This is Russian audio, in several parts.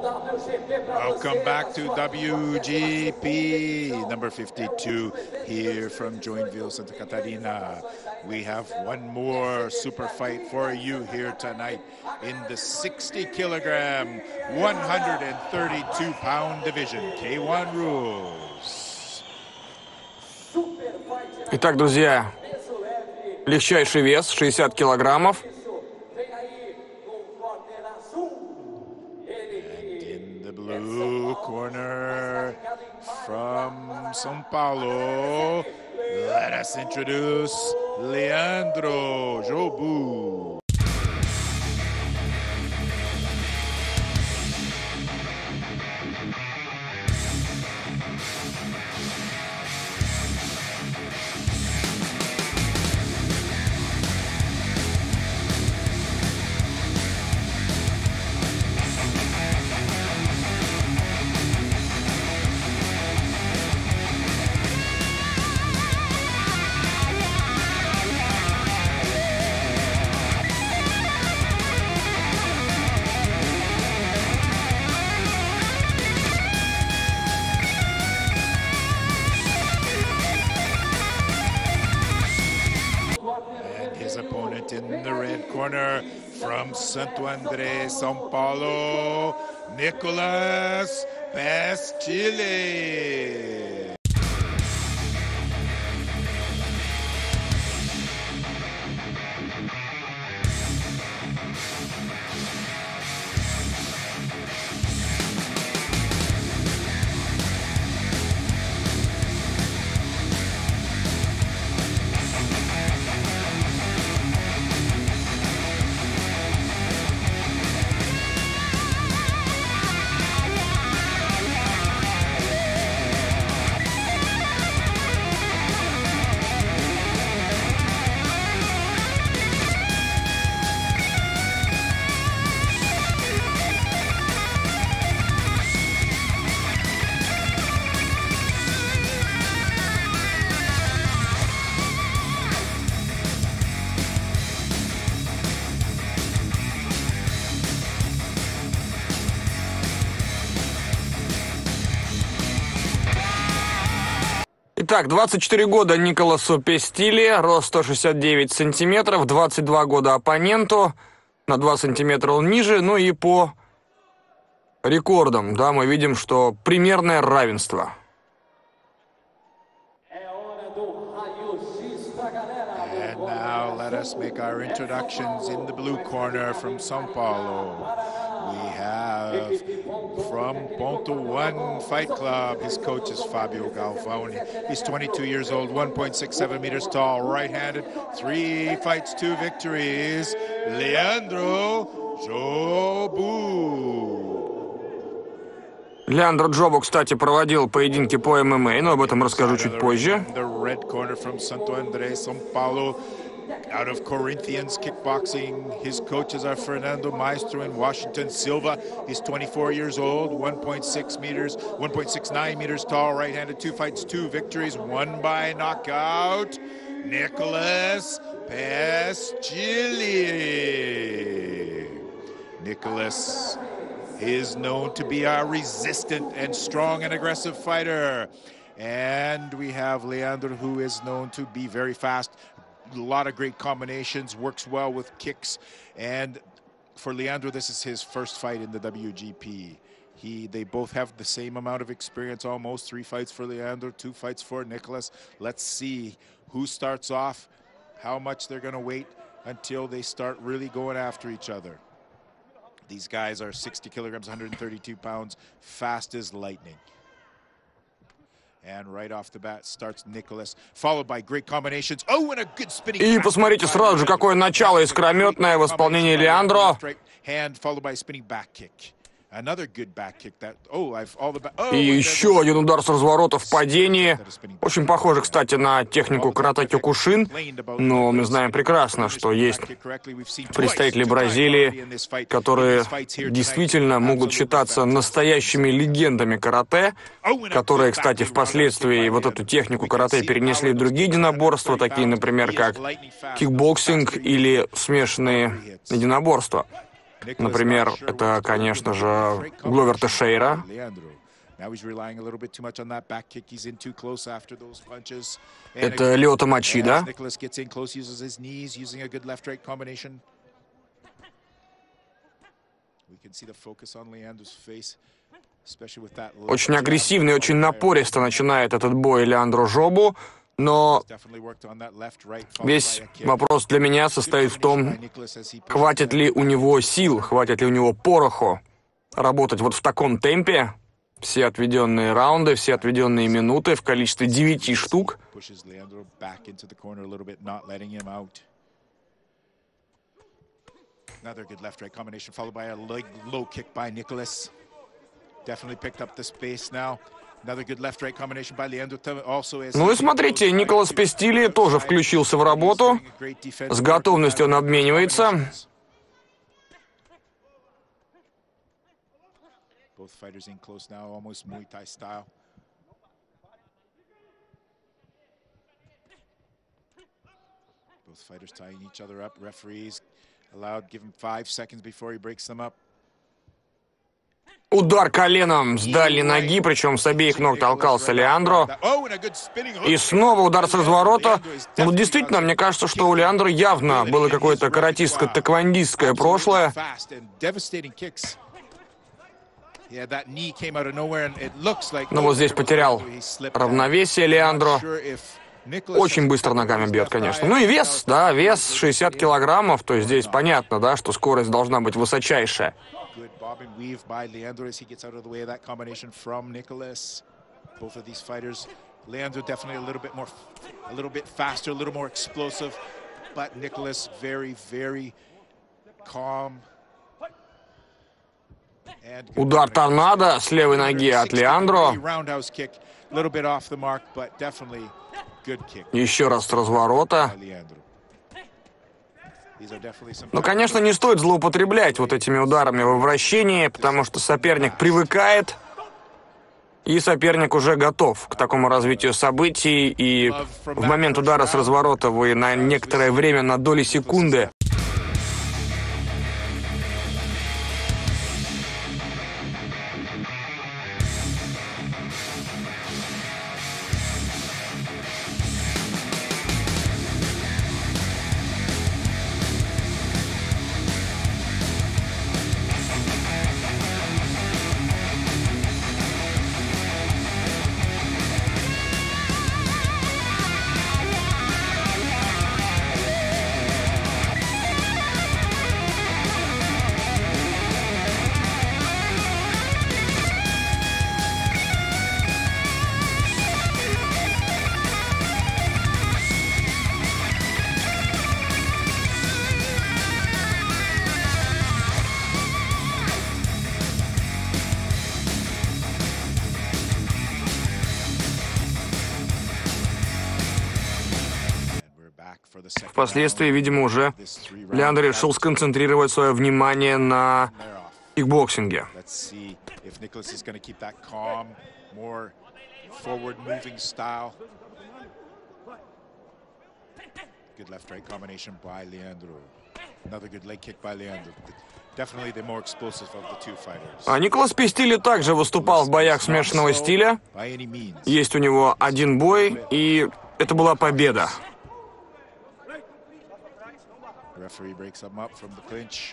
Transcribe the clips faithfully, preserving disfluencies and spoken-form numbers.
Welcome back to W G P number fifty-two here from Joinville, Santa Catarina. We have one more super fight for you here tonight in the sixty kilogram, one hundred thirty-two pound division, K one rules. Итак, друзья, легчайший вес шестьдесят килограммов. Blue corner from São Paulo. Let us introduce Leandro Jobu. His opponent in the red corner from Santo André, São Paulo, Nicolas Pestilli. Итак, двадцать четыре года Николасу Пестилли, рост сто шестьдесят девять сантиметров, двадцать два года оппоненту, на два сантиметра он ниже, ну и по рекордам, да, мы видим, что примерное равенство. And now let us make our introductions in the blue corner from São Paulo. We have from Ponto One Fight Club, his coach is Fabio Galvani. He's twenty-two years old, one point six seven meters tall, right-handed, three fights, two victories, Leandro Jobu. Леандро Джобу, кстати, проводил поединки по эм эм а, но об этом расскажу чуть позже. The red corner from Santo André, São Paulo. Out of Corinthians Kickboxing, his coaches are Fernando Maestro and Washington Silva. He's twenty-four years old, one point six meters, one point six nine meters tall, right-handed, two fights, two victories, one by knockout, Nicolas Pestilli. Nicolas is known to be a resistant and strong and aggressive fighter. And we have Leandro, who is known to be very fast. A lot of great combinations, works well with kicks, and for Leandro, this is his first fight in the W G P. He, they both have the same amount of experience, almost three fights for Leandro, two fights for Nicolas. Let's see who starts off, how much they're going to wait until they start really going after each other. These guys are sixty kilograms, one hundred thirty-two pounds, fast as lightning. And right off the bat starts Nicolas, followed by great combinations. Oh, and a good spinning. И посмотрите сразу же, какое начало искрометное в исполнении Леандро. Hand followed by a spinning back kick. Another good back kick that. Oh, I've all the back. Oh, и еще один удар с разворота в падении. Очень похоже, кстати, на технику карате Кёкушин. Но мы знаем прекрасно, что есть представители Бразилии, которые действительно могут считаться настоящими легендами карате, которые, кстати, впоследствии вот эту технику карате перенесли в другие единоборства, такие, например, как кикбоксинг или смешанные единоборства. Например, это, конечно же, Гловер Тейшейра. Это Лиото Мачида. Очень агрессивно и очень напористо начинает этот бой Леандро Жобу, но весь вопрос для меня состоит в том, хватит ли у него сил, хватит ли у него пороху работать вот в таком темпе, все отведенные раунды, все отведенные минуты в количестве девяти штук. Another good left-right combination followed by a leg low kick by Nicholas. Definitely picked up the space now. Another good left-right combination by Leandro also. Ну и смотрите, Николас Пестили тоже включился в работу. С готовностью он обменивается. Both fighters in close now, almost Muay Thai style. Both fighters tying each other up. Referees allowed, give him five seconds before he breaks them up. Удар коленом с дальней ноги, причем с обеих ног толкался Леандро. И снова удар с разворота. Ну, действительно, мне кажется, что у Леандро явно было какое-то каратистско-тэквондистское прошлое. Но вот здесь потерял равновесие Леандро. Очень быстро ногами бьет, конечно. Ну и вес, да, вес шестьдесят килограммов, то есть здесь понятно, да, что скорость должна быть высочайшая. Удар торнадо с левой ноги от Леандро. Еще раз с разворота. Ну, конечно, не стоит злоупотреблять вот этими ударами во вращении, потому что соперник привыкает, и соперник уже готов к такому развитию событий, и в момент удара с разворота вы на некоторое время, на доли секунды, впоследствии, видимо, уже Леандро решил сконцентрировать свое внимание на кикбоксинге. А Николас Пестили также выступал в боях смешанного стиля. Есть у него один бой, и это была победа. Referee breaks him up from the clinch.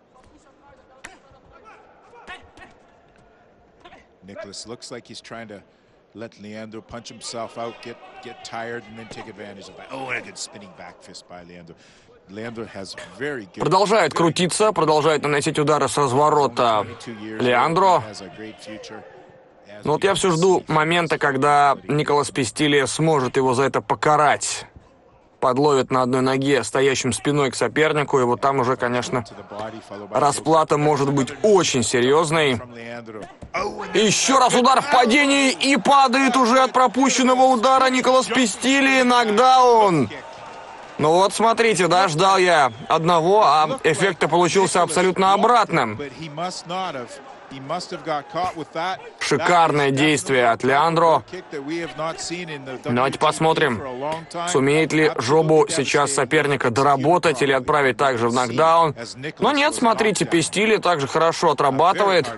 Nicholas looks like he's trying to let Leandro punch himself out, get get tired, and then take advantage of it. Oh, and a good spinning back fist by Leandro. Leandro has very good. Продолжает крутиться, продолжает наносить удары с разворота Леандро. Но вот я все жду момента, когда Николас Пестили сможет его за это покарать. Подловит на одной ноге, стоящим спиной к сопернику, и вот там уже, конечно, расплата может быть очень серьезной. Еще раз удар в падении, и падает уже от пропущенного удара Николас Пестили, нокдаун. Ну вот, смотрите, да, ждал я одного, а эффект получился абсолютно обратным. Шикарное действие от Леандро. Давайте посмотрим, сумеет ли Жобу сейчас соперника доработать или отправить также в нокдаун. Но нет, смотрите, Пестили также хорошо отрабатывает.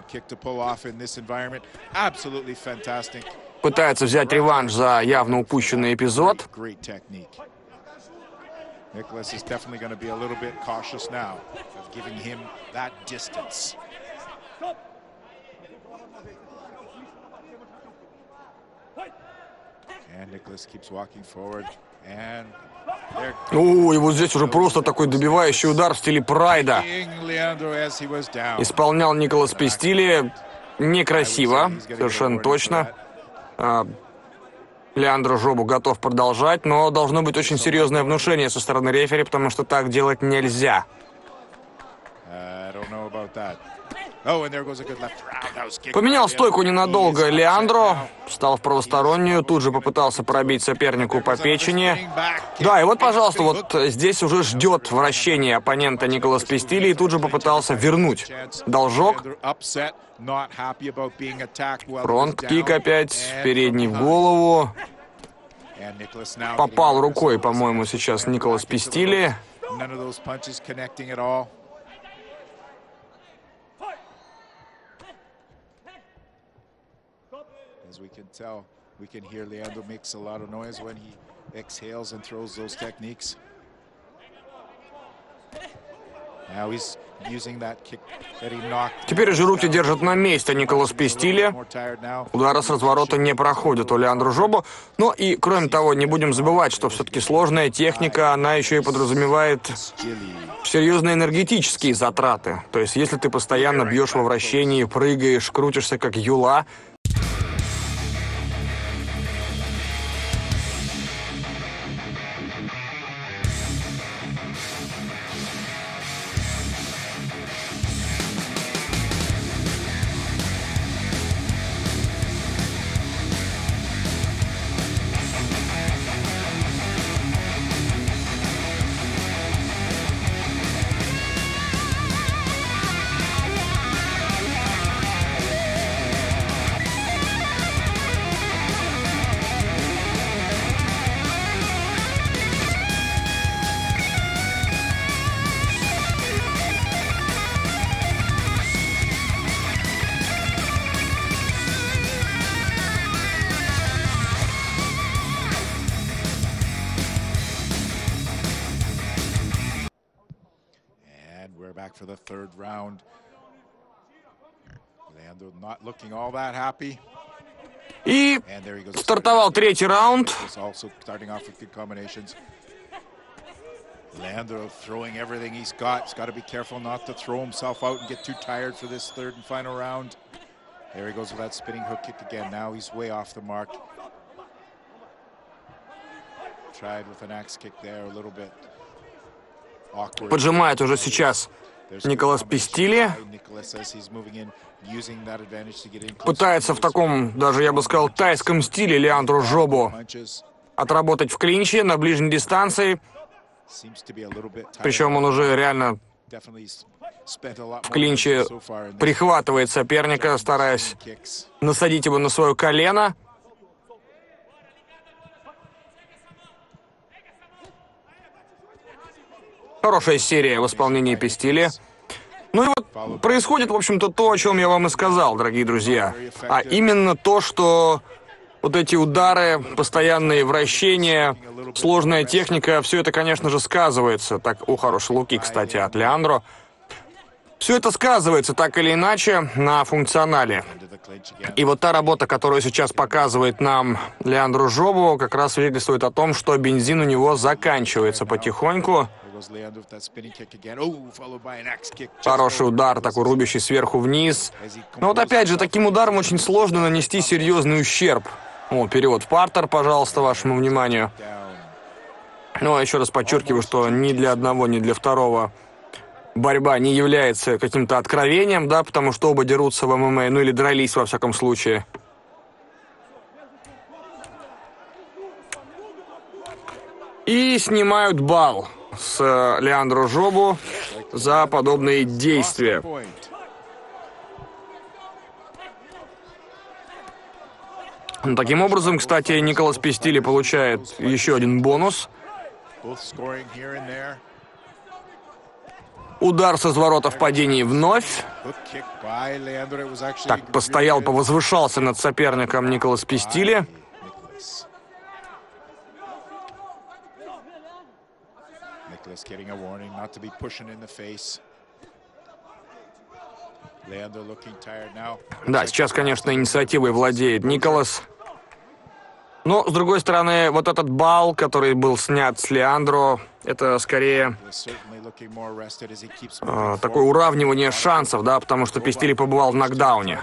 Пытается взять реванш за явно упущенный эпизод. Nicholas is definitely going to be a little bit cautious now of giving him that distance. And Nicholas keeps walking forward. And there... О, и вот здесь уже просто такой добивающий удар в стиле Прайда. Исполнял Николас Пестили некрасиво, совершенно точно. Леандро Жобу готов продолжать, но должно быть очень серьезное внушение со стороны рефери, потому что так делать нельзя. Поменял стойку ненадолго Леандро, встал в правостороннюю, тут же попытался пробить сопернику по печени. Да, и вот, пожалуйста, вот здесь уже ждет вращение оппонента Николас Пестили и тут же попытался вернуть должок. Фронт-кик опять, передний в голову. Попал рукой, по-моему, сейчас Николас Пестили. As we can tell, we can hear Leandro makes a lot of noise when he exhales and throws those techniques. Now he's using that kick that he knocked. Теперь же руки держат на месте Николас Пестили. Удары с разворота не проходят у Леандро Жобу. Ну и, кроме того, не будем забывать, что все-таки сложная техника, она еще и подразумевает серьезные энергетические затраты. То есть, если ты постоянно бьешь во вращении, прыгаешь, крутишься как юла, back for the third round. Leandro not looking all that happy. И стартовал третий раунд. Leandro throwing everything he's got. He's got to be careful not to throw himself out and get too tired for this third and final round. There he goes with that spinning hook kick again. Now he's way off the mark. Tried with an axe kick there a little bit. Awkward. Поджимает уже сейчас Николас Пестили. Пытается в таком, даже я бы сказал, тайском стиле Леандро Жобу отработать в клинче на ближней дистанции. Причем он уже реально в клинче прихватывает соперника, стараясь насадить его на свое колено. Хорошая серия в исполнении Пестили. Ну и вот происходит, в общем-то, то, о чем я вам и сказал, дорогие друзья. А именно то, что вот эти удары, постоянные вращения, сложная техника, все это, конечно же, сказывается. Так, о, хороший луки, кстати, от Леандро. Все это сказывается, так или иначе, на функционале. И вот та работа, которую сейчас показывает нам Леандро Жобу, как раз свидетельствует о том, что бензин у него заканчивается потихоньку. Хороший удар, такой рубящий сверху вниз. Но вот опять же, таким ударом очень сложно нанести серьезный ущерб. О, перевод в партер, пожалуйста, вашему вниманию. Но еще раз подчеркиваю, что ни для одного, ни для второго борьба не является каким-то откровением, да, потому что оба дерутся в ММА, ну или дрались во всяком случае. И снимают балл с Леандро Жобу за подобные действия. Таким образом, кстати, Николас Пистили получает еще один бонус. Удар со разворота в падении вновь. Так, постоял, повозвышался над соперником Николас Пистили. Да, сейчас, конечно, инициативой владеет Николас. Но, с другой стороны, вот этот балл, который был снят с Леандро, это скорее э, такое уравнивание шансов, да, потому что Пистили побывал в нокдауне.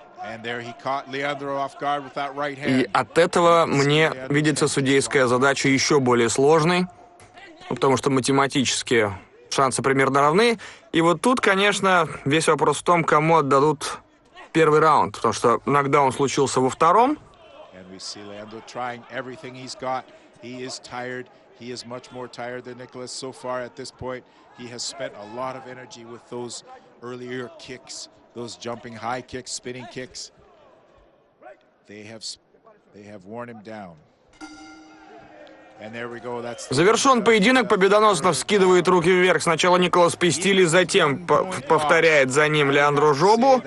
И от этого мне видится судейская задача еще более сложной, потому что математически шансы примерно равны. И вот тут, конечно, весь вопрос в том, кому отдадут первый раунд, потому что нокдаун случился во втором. We see Leandro trying everything he's got. He is tired. He is much more tired than Nicholas so far at this point. He has spent a lot of energy with those earlier kicks, those jumping high kicks, spinning kicks. They have, they have worn him down. And there we go. That's Завершен поединок, победоносно вскидывает руки вверх. Сначала Николас Пистили, затем повторяет за ним Леандро Жобу.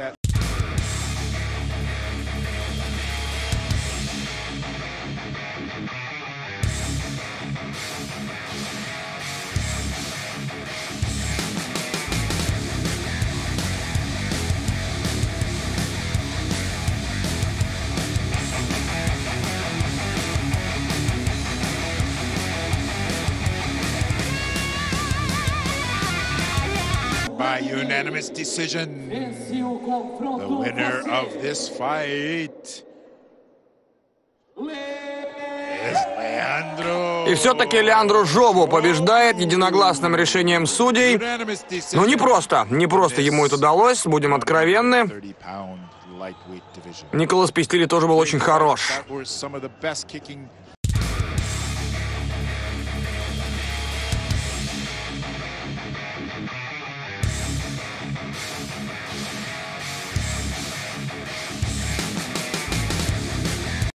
By unanimous decision, the winner of this fight is Leandro. И все-таки Леандро Жобу побеждает единогласным решением судей. Но не просто, не просто ему это удалось, будем откровенны. Николас Пистили тоже был очень хорош.